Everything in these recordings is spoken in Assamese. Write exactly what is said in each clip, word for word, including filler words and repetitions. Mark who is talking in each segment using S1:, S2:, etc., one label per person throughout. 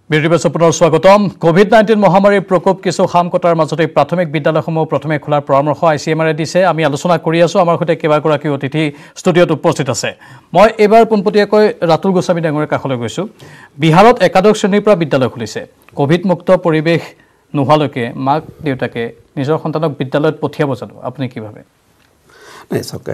S1: বিৰতিৰ স্বাগতম কোভিড নাইনটিন মহামাৰীৰ প্ৰকোপ কিছু খাম কটাৰ মাজতে প্ৰাথমিক বিদ্যালয়সমূহ প্ৰথমে খোলাৰ পৰামৰ্শ আই চি এম আৰে দিছে আমি আলোচনা কৰি আছো আমাৰ সৈতে কেইবাগৰাকী অতিথি ষ্টুডিঅ'ত উপস্থিত আছে মই এবাৰ পোনপটীয়াকৈ ৰাতুল গোস্বামী ডাঙৰীৰ কাষলৈ গৈছো বিহাৰত একাদশ শ্ৰেণীৰ পৰা বিদ্যালয় খুলিছে কোভিড মুক্ত পৰিৱেশ নোহোৱালৈকে মাক দেউতাকে নিজৰ সন্তানক বিদ্যালয়ত পঠিয়াব জানো আপুনি কি ভাবে
S2: নাই সকে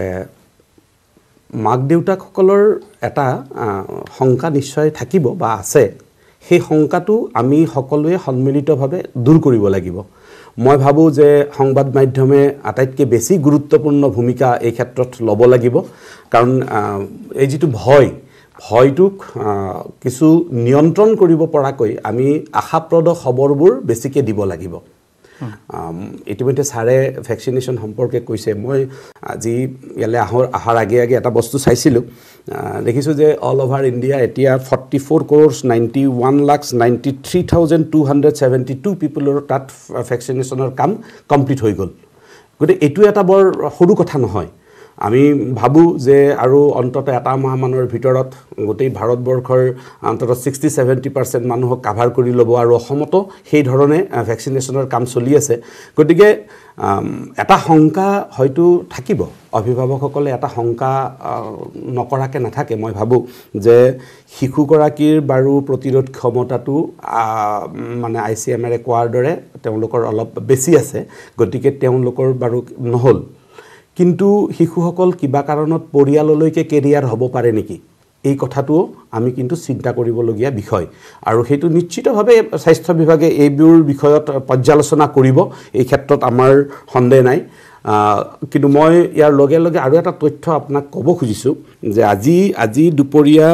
S2: মাক দেউতাকসকলৰ এটা শংকা নিশ্চয় থাকিব বা আছে সেই শংকাটো আমি সকলোৱে সন্মিলিতভাৱে দূৰ কৰিব লাগিব মই ভাবো যে সংবাদ মাধ্যমে আটাইতকৈ বেছি গুৰুত্বপূৰ্ণ ভূমিকা এই ক্ষেত্ৰত ল'ব লাগিব কাৰণ এই যেটো ভয় ভয়টোক কিছু নিয়ন্ত্ৰণ কৰিব পৰাকৈ আমি আশাপ্ৰদ খবৰবোৰ বেছিকৈ দিব লাগিব ইতিমধ্যে সাৰে ভ্যাকসিনেশন সম্পৰ্কে কৈছে মই আজি ইয়ালে আহৰ আহাৰ আগে আগে এটা বস্তু চাইছিলো দেখিছো যে অল ওভাৰ ইন্ডিয়া এতিয়া forty-four crores ninety-one lakhs ninety-three thousand two hundred seventy-two পিপলৰ তাত ভ্যাকসিনেশনৰ কাম কমপ্লিট হৈ গল গতে এটো এটা বৰ সৰু কথা নহয় আমি ভাবু যে আৰু অন্তত এটা মাহমানৰ ভিতৰত গোটেই ভাৰতবৰ্ষৰ অন্তত sixty to seventy percent মানুহক কভাৰ কৰি লব আৰু অসমতো সেই ধৰণে ভ্যাকসিনেশনৰ কাম চলি আছে গতিকে এটা শংকা হয়তো থাকিব অভিভাৱকসকলে এটা শংকা নকৰাকে নাথাকে মই ভাবু যে শিশুগৰাকীৰ বাৰু প্ৰতিৰোধ ক্ষমতাটো মানে আই চি এম আৰ কোৱাৰ দৰে তেওঁলোকৰ অলপ বেছি আছে গতিকে তেওঁলোকৰ বাৰু নহল কিন্তু শিশুসকল কিবা কাৰণত পৰিয়াললৈকে কেৰিয়াৰ হ'ব পাৰে নেকি এই কথাটো আমি কিন্তু চিন্তা কৰিবলগীয়া বিষয় আৰু হেতু নিশ্চিতভাৱে স্বাস্থ্য বিভাগে এইবোৰ বিষয়ত পৰ্যালোচনা কৰিব এই ক্ষেত্ৰত আমাৰ সন্দেহ নাই কিন্তু মই ইয়াৰ লগে লগে আৰু এটা তথ্য আপোনাক ক'ব খুজিছো যে আজি আজি দুপৰীয়া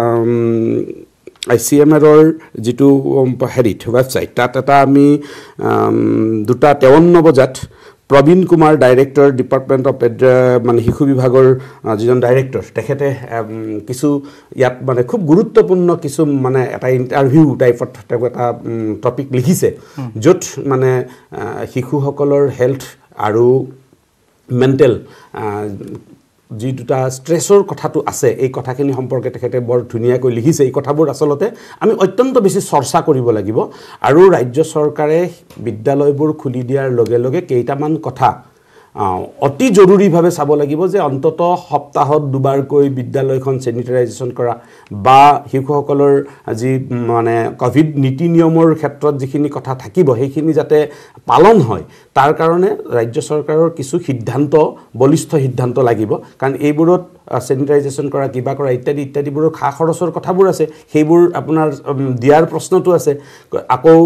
S2: আই চি এম আৰৰ যেটো হেৰিত ওয়েবসাইট তাত এটা আমি দুটা তেৱন্ন বজাত Prabin Kumar director department of মানে শিশু বিভাগৰ যিজন ডাইৰেক্টৰ তেখেতে কিছু ইয়াত মানে খুব গুৰুত্বপূৰ্ণ কিছু মানে এটা ইন্টাৰভিউ টাইপত এটা টপিক লিখিছে যত মানে শিশুসকলৰ হেলথ আৰু মেন্টেল যি দুটা স্ট্ৰেছৰ কথাটো আছে এই কথাখিনি সম্পৰ্কে তেখেতে বৰ ধুনিয়াকৈ লিখিছে এই কথাবোৰ আসলতে আমি অত্যন্ত বেছি চৰ্চা কৰিব লাগিব আৰু ৰাজ্য চৰকাৰে বিদ্যালয়বোৰ খুলি দিয়াৰ লগে লগে কেইটামান কথা অতি জৰুৰীভাৱে চাব লাগিব যে অন্তত সপ্তাহত দুবাৰকৈ বিদ্যালয়খন স্যানিটাইজেশন কৰা বা শিশুসকলৰ যি মানে কোভিড নীতি নিয়মৰ ক্ষেত্ৰত যিখিনি কথা থাকিব সেইখিনি যাতে পালন হয় তাৰ কাৰণে ৰাজ্য চৰকাৰৰ কিছু সিদ্ধান্ত বলিষ্ঠ সিদ্ধান্ত লাগিব কাৰণ এইবোৰত স্যানিটাইজেশন কৰা কিবা কৰা ইত্যাদি ইত্যাদিবোৰ খা খৰচৰ কথাবোৰ আছে সেইবোৰ আপোনাৰ দিয়াৰ প্ৰশ্নটো আছে আকৌ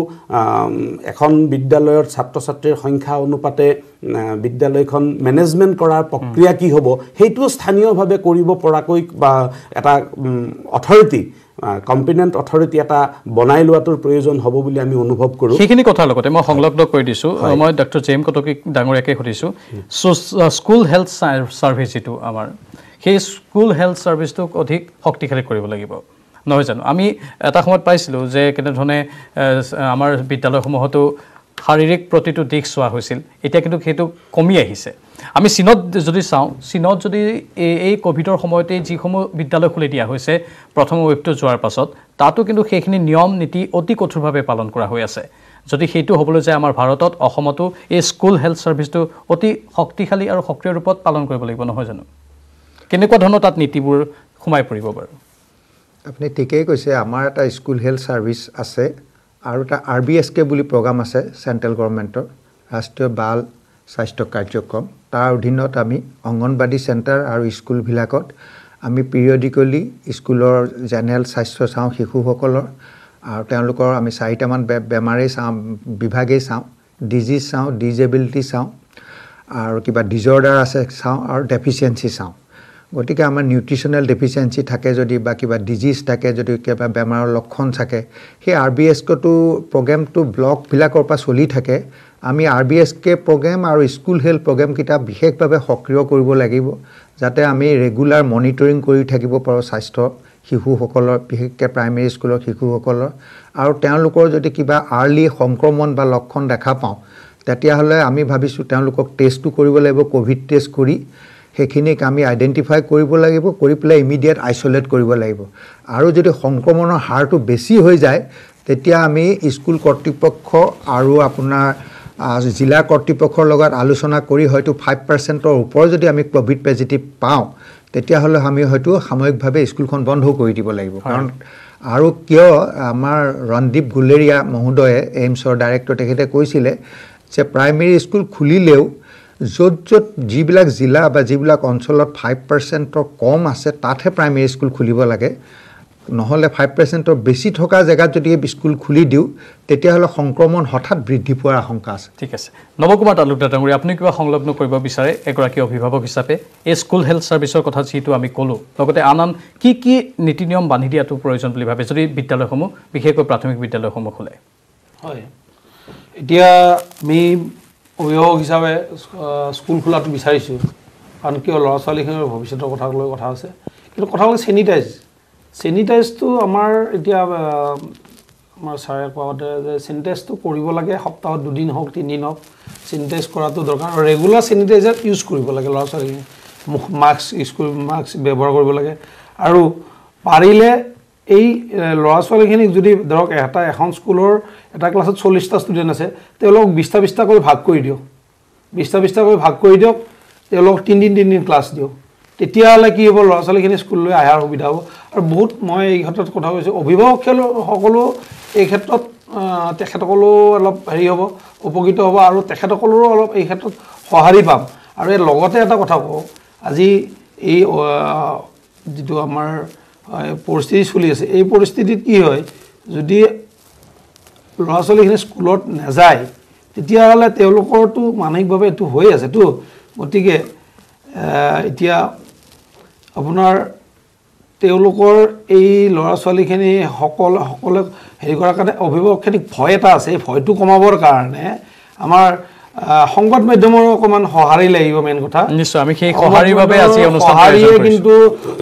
S2: এখন বিদ্যালয়ৰ ছাত্ৰ ছাত্ৰীৰ সংখ্যা অনুপাতে বিদ্যালয়খন ম্যানেজমেন্ট কৰাৰ প্ৰক্ৰিয়া কি হ'ব হেতু স্থানীয়ভাৱে কৰিব পৰাকৈ বা এটা অথৰিটি কম্পিটেন্ট অথৰিটি এটা বনাই লোৱাটোৰ প্ৰয়োজন হ'ব বুলি আমি অনুভৱ কৰো
S1: সেইখিনি কথা লগতে মই সংলগ্ন কৰি দিছো মই ডক্টৰ জেম কটকি ডাঙৰীয়াকে সুধিছো স্কুল হেলথ সাৰ্ভিস যেটো আমাৰ সেই স্কুল হেলথ সাৰ্ভিসটো অধিক শক্তিশালী কৰিব লাগিব নহয় জানো আমি এটা সময়ত পাইছিলো যে কেনে ধৰণে আমাৰ বিদ্যালয়সমূহতো শাৰীৰিক প্ৰতিটো দিশ চোৱা হৈছিল এতিয়া কিন্তু হেতু কমি আহিছে আমি চীনত যদি চাওঁ চীনত যদি এই কোভিডৰ সময়তে যিসমূহ বিদ্যালয় খুলি দিয়া হৈছে প্ৰথম ৱেভটো যোৱাৰ পাছত তাতো কিন্তু সেইখিনি নিয়ম নীতি অতি কঠোৰভাৱে পালন কৰা হৈ আছে যদি হেতু হ'বলৈ যায় আমাৰ ভাৰতত অসমতো এই স্কুল হেলথ সাৰ্ভিসটো অতি শক্তিশালী আৰু সক্ৰিয় ৰূপত পালন কৰিব লাগিব নহয় জানো কেনেকুৱা ধৰণৰ তাত নীতিবোৰ খুমাই পৰিব বাৰু
S3: আপুনি ঠিকই কৈছে আমাৰ এটা স্কুল হেলথ সাৰ্ভিস আছে আৰু এটা আৰ বি এছ কে বুলি প্ৰগ্ৰাম আছে সেন্ট্ৰেল গভৰ্ণমেন্টৰ ৰাষ্ট্ৰীয় বাল স্বাস্থ্য কাৰ্যক্ৰম তাৰ অধীনত আমি অংগনবাদী সেন্টাৰ আৰু স্কুল বিলাকত আমি পিৰিয়ডিকলি স্কুলৰ জেনেৰেল স্বাস্থ্য চাওঁ শিশুসকলৰ আৰু তেওঁলোকৰ আমি চাৰিটামান বেমাৰে চাওঁ বিভাগে চাওঁ ডিজিজ চাওঁ ডিজেবিলিটি চাওঁ আৰু কিবা ডিজৰ্ডাৰ আছে চাওঁ আৰু ডেফিচিয়েন্সি চাওঁ গতিকে আমাৰ নিউট্ৰিশনাল ডেফিচিয়েন্সি থাকে যদি বা কিবা ডিজিজ থাকে যদি কিবা বেমাৰৰ লক্ষণ থাকে সেই আৰ বি এছ কটো প্ৰগ্ৰামটো ব্লক বিলাকৰ পৰা চলি থাকে আমি R B S K program আৰু স্কুল হেলথ প্ৰগ্ৰাম কিটা বিশেষভাৱে সক্ৰিয় কৰিব লাগিব যাতে আমি ৰেগুলাৰ মনিটৰিং কৰি থাকিব পাৰো স্বাস্থ্য শিশুসকলৰ বিশেষকৈ প্ৰাইমেৰী স্কুলৰ শিশুসকলৰ আৰু তেওঁলোকৰ যদি কিবা আৰ্লি সংক্ৰমণ বা লক্ষণ দেখা পাওঁ তেতিয়াহ'লে আমি ভাবিছো তেওঁলোকক টেষ্টটো কৰিব লাগিব কোভিড টেষ্ট কৰি হেখিনিক আমি আইডেন্টিফাই কৰিব লাগিব কৰি প্লে ইমিডিয়েট আইসোলেট কৰিব লাগিব আৰু যদি সংক্ৰমণৰ হাৰটো বেছি হৈ যায় তেতিয়া আমি স্কুল কৰ্তৃপক্ষ আৰু আপোনাৰ জিলা কৰ্তৃপক্ষৰ লগত আলোচনা কৰি হয়তো ফাইভ পাৰ্চেণ্টৰ ওপৰত যদি আমি ক'ভিড পজিটিভ পাওঁ তেতিয়াহ'লে আমি হয়তো সাময়িকভাৱে স্কুলখন বন্ধ কৰি দিব লাগিব কাৰণ আৰু কিয় আমাৰ ৰণদীপ গুলেৰিয়া মহোদয়ে এইমছৰ ডাইৰেক্টৰ তেখেতে কৈছিলে যে প্ৰাইমেৰী স্কুল খুলিলেও য'ত য'ত যিবিলাক জিলা বা যিবিলাক অঞ্চলত ফাইভ পাৰ্চেণ্টৰ কম আছে তাতহে প্ৰাইমেৰী স্কুল খুলিব লাগে নহ'লে ফাইভ পাৰ্চেণ্টৰ বেছি থকা জেগাত যদি স্কুল খুলি দিওঁ তেতিয়াহ'লে সংক্ৰমণ হঠাৎ বৃদ্ধি পোৱাৰ আশংকা আছে
S1: ঠিক আছে নৱকুমাৰ তালুকদাৰ ডাঙৰীয়া আপুনি কিবা সংলগ্ন কৰিব বিচাৰে এগৰাকী অভিভাৱক হিচাপে এই স্কুল হেল্থ ছাৰ্ভিচৰ কথা যিটো আমি ক'লোঁ লগতে আন আন কি কি নীতি নিয়ম বান্ধি দিয়াটো প্ৰয়োজন বুলি ভাবে যদি বিদ্যালয়সমূহ বিশেষকৈ প্ৰাথমিক বিদ্যালয়সমূহ খোলে
S4: হয় এতিয়া আমি অভিভাৱক হিচাপে স্কুল খোলাটো বিচাৰিছোঁ কাৰণ কিয় ল'ৰা ছোৱালীখিনিৰ ভৱিষ্যতৰ কথা লৈ কথা আছে কিন্তু কথা হ'ল চেনিটাইজ চেনিটাইজটো আমাৰ এতিয়া আমাৰ ছাৰে কোৱাতে যে চেনিটাইজটো কৰিব লাগে সপ্তাহত দুদিন হওক তিনিদিন হওক চেনিটাইজ কৰাটো দৰকাৰ আৰু ৰেগুলাৰ চেনিটাইজাৰ ইউজ কৰিব লাগে ল'ৰা ছোৱালীখিনি মুখ মাস্ক স্কুল মাস্ক ব্যৱহাৰ কৰিব লাগে আৰু পাৰিলে এই ল'ৰা ছোৱালীখিনিক যদি ধৰক এটা এখন স্কুলৰ এটা ক্লাছত চল্লিছটা ষ্টুডেণ্ট আছে তেওঁলোকক বিছটা বিছটা কৰি ভাগ কৰি দিয়ক বিছটা বিছটা কৰি ভাগ কৰি দিয়ক তেওঁলোকক তিনিদিন তিনিদিন ক্লাছ দিয়ক তেতিয়াহ'লে কি হ'ব ল'ৰা ছোৱালীখিনি স্কুললৈ অহাৰ সুবিধা হ'ব আৰু বহুত মই এই ক্ষেত্ৰত কথা কৈছোঁ অভিভাৱক সকলো এই ক্ষেত্ৰত তেখেতসকলো অলপ হেৰি হ'ব উপকৃত হ'ব আৰু তেখেতসকলৰো অলপ এই ক্ষেত্ৰত সঁহাৰি পাম আৰু এই লগতে এটা কথা কওঁ আজি এই যিটো আমাৰ পৰিস্থিতি চলি আছে এই পৰিস্থিতিত কি হয় যদি ল'ৰা ছোৱালীখিনি স্কুলত নাযায় তেতিয়াহ'লে তেওঁলোকৰতো মানসিকভাৱে এইটো হৈ আছেতো গতিকে এতিয়া আপোনাৰ তেওঁলোকৰ এই ল'ৰা ছোৱালীখিনি সকল সকলে হেৰি কৰাৰ কাৰণে অভিভাৱকখিনিক ভয় এটা আছে এই ভয়টো কমাবৰ কাৰণে আমাৰ সংবাদ মাধ্যমৰ অকণমান সঁহাৰি লাগিব মেইন কথা
S1: নিশ্চয় আমি সেই সঁহাৰিৰ বাবে আজি অনুষ্ঠান
S4: কিন্তু